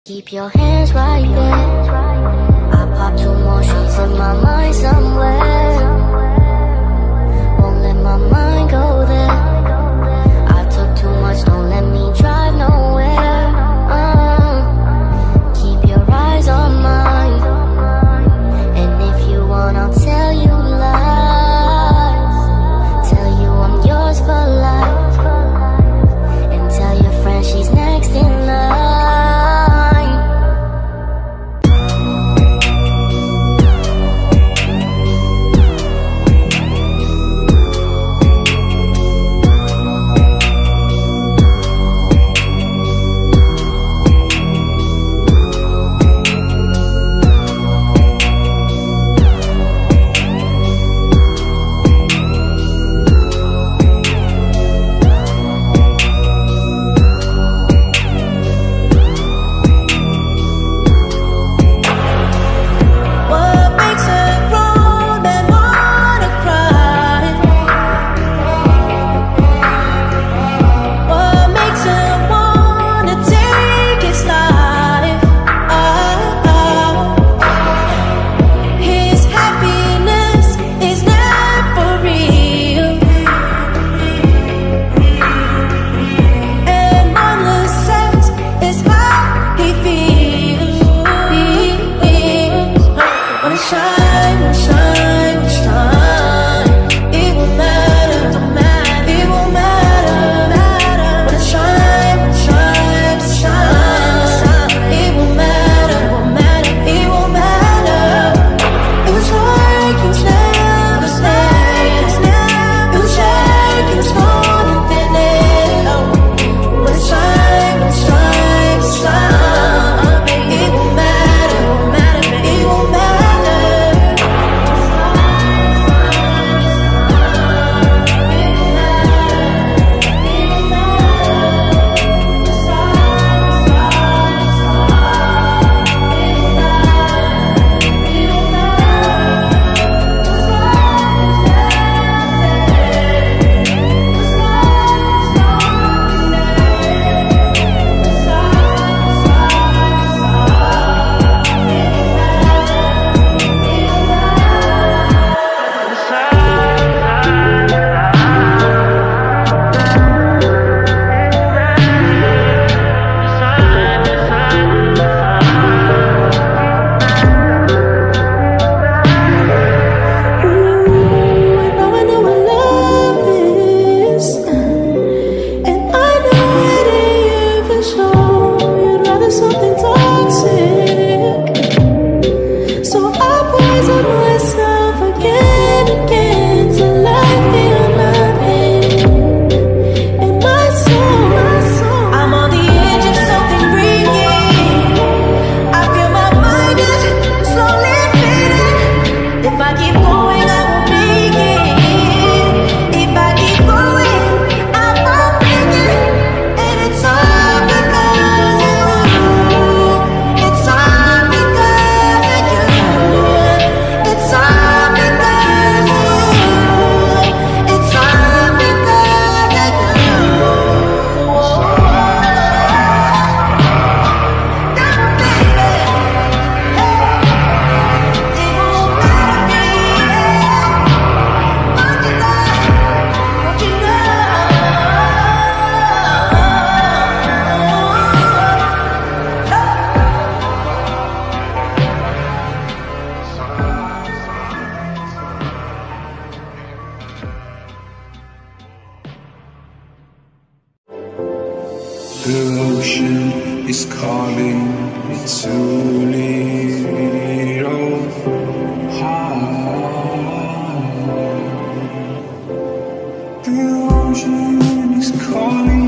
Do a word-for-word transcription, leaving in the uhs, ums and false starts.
Keep your hands right there. I pop two more trees in my mind somewhere. Won't let my mind go there. I took too much, don't let me drive nowhere. uh, Keep your eyes on mine. And if you want, I'll tell you lies. Tell you I'm yours for life. And tell your friend she's next in line. The ocean is calling me to leave oh, high. The ocean is calling